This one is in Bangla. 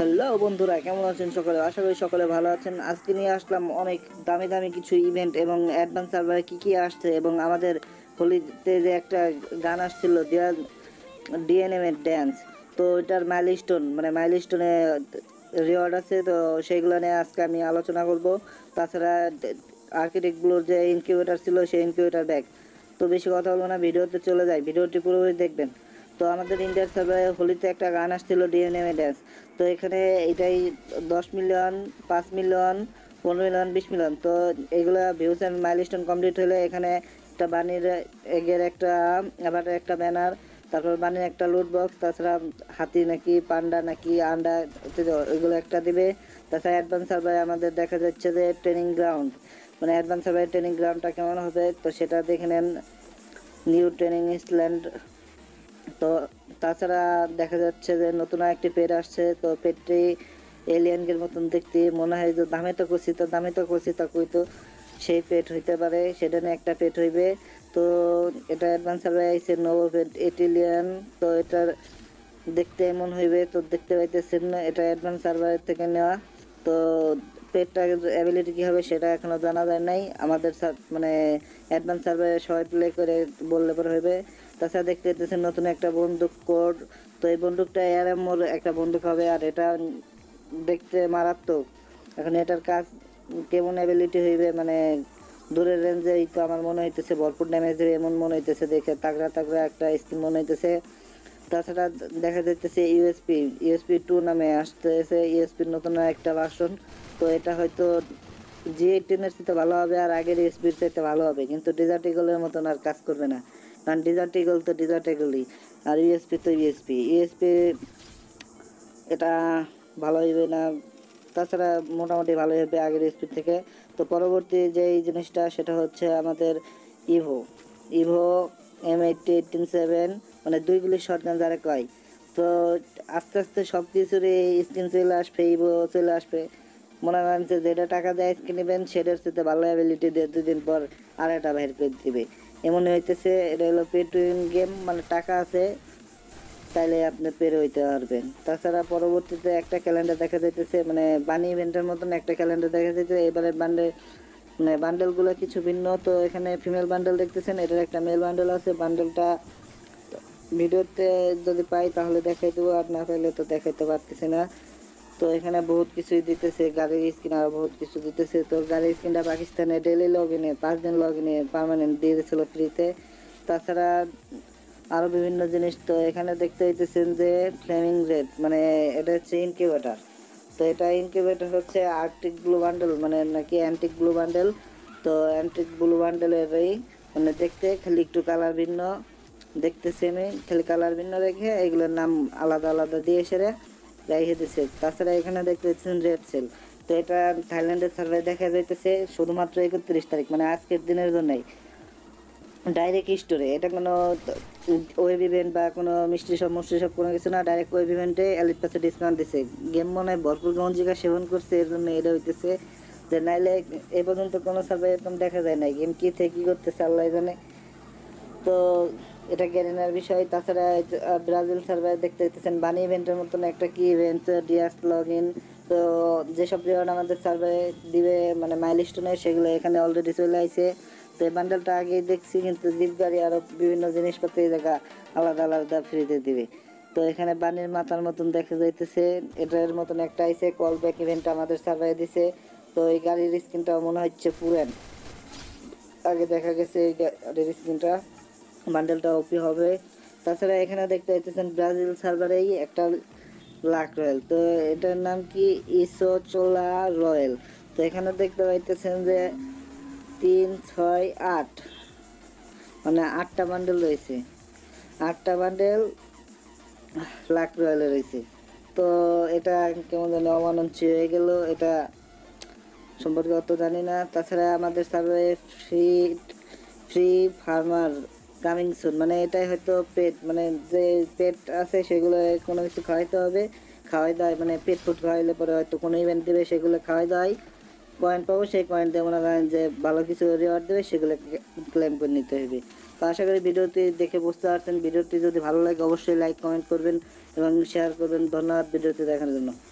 হ্যালো বন্ধুরা, কেমন আছেন সকলে? আশা করি সকলে ভালো আছেন। আজকে নিয়ে আসলাম অনেক দামি দামি কিছু ইভেন্ট এবং অ্যাডভান্স সার্ভারে কী কী আসছে এবং আমাদের হোলিতে যে একটা গান আসছিল ডিএনএম এর ড্যান্স, তো এটার মাইলস্টোন মানে মাইলস্টোনে রিওয়ার্ড আছে, তো সেইগুলো নিয়ে আজকে আমি আলোচনা করব। তাছাড়া আর্কিটেক্টগুলোর যে ইনকিউবেটার ছিল সেই ইনকিউবেটার ব্যাগ। তো বেশি কথা বলবো না, ভিডিওতে চলে যায়, ভিডিওটি পুরোপুরি দেখবেন। তো আমাদের ইন্ডিয়ার সার্ভারে হোলিতে একটা গান আসছিল ডিএনএম এ ড্যান্স। তো এখানে এটাই 10 মিলিয়ন, 5 মিলিয়ন, 15 মিলিয়ন, 20 মিলিয়ন। তো এগুলা ভিউস অ্যান্ড মাইলস্টোন কমপ্লিট হলে এখানে একটা বানির এগের একটা আবার একটা ব্যানার, তারপর বানির একটা লুট বক্স, তাছাড়া হাতি নাকি পান্ডা নাকি আন্ডা এগুলো একটা দিবে। তাছাড়া অ্যাডভান্স সার্ভারে আমাদের দেখা যাচ্ছে যে ট্রেনিং গ্রাউন্ড, মানে অ্যাডভান্স সার্ভারের ট্রেনিং গ্রাউন্ডটা কেমন হবে তো সেটা দেখে নেন। New training island. তো তাছাড়া দেখা যাচ্ছে যে নতুন একটি পেট আসছে, তো পেটটি এলিয়েনদের মতন দেখতে মনে হয় যে দামে তো করছি তা কই, তো সেই পেট হইতে পারে, সেটা নিয়ে একটা পেট হইবে। তো এটা অ্যাডভান্স সার্ভে আইসে নবো পেট এটিলিয়ান। তো এটার দেখতে এমন হইবে, তো দেখতে পাইতেছেন না, এটা অ্যাডভান্স সার্ভার থেকে নেওয়া। তো পেটটা অ্যাবিলিটি কী হবে সেটা এখনও জানা যায় নাই, আমাদের মানে অ্যাডভান্স সার্ভারে সবাই প্লে করে বললে পরে হইবে। তাছাড়া দেখতে পাইতেছেন নতুন একটা বন্দুক কোড। তো এই বন্দুকটা এআরএমওর একটা বন্দুক হবে, আর এটা দেখতে মারাত্মক। এখন এটার কাজ কেমন অ্যাবিলিটি হইবে, মানে দূরের রেঞ্জে তো আমার মনে হইতেছে ভরপুর ড্যামেজ দেবে এমন মনে হইতেছে, দেখে তাগড়া তাগড়া একটা স্কিন মনে হইতেছে। তাছাড়া দেখা যাইতেছে ইউএসপি 2 নামে আসতেছে, ইউএসপির নতুন একটা ভার্সন। তো এটা হয়তো G18-এর সাথে ভালো হবে আর আগের ইউএসপির সাথে ভালো হবে, কিন্তু ডেজার্ট ইগলের মতন আর কাজ করবে না, কারণ ডেজার্ট ইগল তো ডেজার্ট ইগলই, আর ইউএসপি তো ইউএসপি এটা ভালো হইবে না। তাছাড়া মোটামুটি ভালোই হবে আগের স্পিড থেকে। তো পরবর্তী যেই জিনিসটা সেটা হচ্ছে আমাদের ইভো ইভো M80-18-7, মানে 2 গুলির শটগান যারা কয়। তো আস্তে আস্তে সব কিছুরই স্কিন চলে আসবে, ইভো চলে আসবে। মনে করেন যে যেটা টাকা দিয়ে স্কিন নেবেন সেটার সাথে ভালো অ্যাবিলিটি দিয়ে 2 দিন পর আর একটা বাইর করে দিবে, এমনই হইতেছে। এটা হলো পে টু উইন গেম, মানে টাকা আছে তাইলে আপনি পেরে হইতে পারবেন। তাছাড়া পরবর্তীতে একটা ক্যালেন্ডার দেখা যাইতেছে, মানে বানি ইভেন্টের মতন একটা ক্যালেন্ডার দেখা যাইতেছে। এবারে মানে বান্ডেলগুলো কিছু ভিন্ন। তো এখানে ফিমেল বান্ডেল দেখতেছেন, এটার একটা মেল বান্ডেল আছে। বান্ডেলটা ভিডিওতে যদি পাই তাহলে দেখাই দেবো, আর না পাইলে তো দেখাইতে পারতেছি না। তো এখানে বহুত কিছুই দিতেছে, গাড়ির স্কিন আরও বহুত কিছু দিতেছে। তো গাড়ির স্কিনটা পাকিস্তানে ডেলি লগ ইনে 5 দিন লগ ইনে পারমানেন্ট দিয়ে দিয়েছিল ফ্রিতে। তাছাড়া আরও বিভিন্ন জিনিস। তো এখানে দেখতে হইতেছেন যে ফ্লেমিং রেড, মানে এটা হচ্ছে ইনকিউবেটার। তো এটা ইনকিউবেটার হচ্ছে আর্কটিক ব্লু বান্ডেল, মানে নাকি অ্যান্টিক ব্লু বান্ডেল। তো অ্যান্টিক ব্লু বান্ডেলের এই মানে দেখতে খালি একটু কালার ভিন্ন, দেখতে সেমই, খালি কালার ভিন্ন রেখে এগুলোর নাম আলাদা আলাদা দিয়ে সেরে রেখে দিচ্ছে। তাছাড়া এখানে দেখতে পাচ্ছেন রেড সেল। তো এটা থাইল্যান্ডের সার্ভে দেখা যাইতেছে শুধুমাত্র 31 তারিখ, মানে আজকের দিনের জন্যই ডাইরেক্ট স্টোরে। এটা কোনো ওয়েব ইভেন্ট বা কোনো মিষ্টি সব কোনো কিছু না, ডাইরেক্ট ওয়েব ইভেন্টে এলিট পাসে ডিসকাউন্ট দিছে। গেম মনে হয় ভরপুর গঞ্জিকা সেবন করছে, এর জন্য এটা হইতেছে। যে নাইলে এ পর্যন্ত কোনো সার্ভে এরকম দেখা যায় না, গেম কী থেকে কী করতেছে আল্লাহ জানে। তো এটা গ্যারেনার বিষয়। তাছাড়া ব্রাজিল সার্ভার দেখতে দেখতেছেন বানি ইভেন্টের মতন একটা কি ইভেন্ট ডিয়াস লগ ইন। তো যেসব রিওয়ার্ড আমাদের সার্ভারে দিবে মানে মাইলস্টোনের, সেগুলো এখানে অলরেডি চলে আসে। তো এই বান্ডেলটা আগেই দেখছি, কিন্তু জিপ গাড়ি আরও বিভিন্ন জিনিসপত্র এই জায়গা আলাদা আলাদা ফ্রিতে দিবে। তো এখানে বানির মাথার মতন দেখা যাইতেছে, এটার মতন একটা আইসে কল ব্যাক ইভেন্ট আমাদের সার্ভারে দিছে। তো এই গাড়ির স্ক্রিনটা মনে হচ্ছে পুরান, আগে দেখা গেছে এই গাড়ির স্ক্রিনটা। বান্ডেলটা ওপি হবে। তাছাড়া এখানে দেখতে পাইতেছেন ব্রাজিল সার্ভারেই একটা লাক রয়্যাল। তো এটার নাম কি ইসোচোলা রয়্যাল। তো এখানে দেখতে পাইতেছেন যে 3, 6, 8, মানে 8টা বান্ডেল রয়েছে, 8টা বান্ডেল লাক রয়্যালে রয়েছে। তো এটা কেমন যেন অমানুষ্য হয়ে গেল, এটা সম্পর্কে অত জানি না। তাছাড়া আমাদের সার্ভারে free free farmer coming soon, মানে এটাই হয়তো পেট, মানে যে পেট আছে সেগুলো কোনো কিছু খাওয়াইতে হবে, খাওয়াই দেয়, মানে পেট ফুড খাওয়াইলে পরে হয়তো কোনো ইভেন্ট দেবে, সেগুলো খাওয়াই দেয়, পয়েন্ট পাবো, সেই পয়েন্ট দিয়ে মনে করেন যে ভালো কিছু রিওয়ার্ড দেবে, সেগুলো ক্লেম করে নিতে হবে। তো আশা করি ভিডিওটি দেখে বুঝতে পারছেন। ভিডিওটি যদি ভালো লাগে অবশ্যই লাইক কমেন্ট করবেন এবং শেয়ার করবেন। ধন্যবাদ ভিডিওটি দেখার জন্য।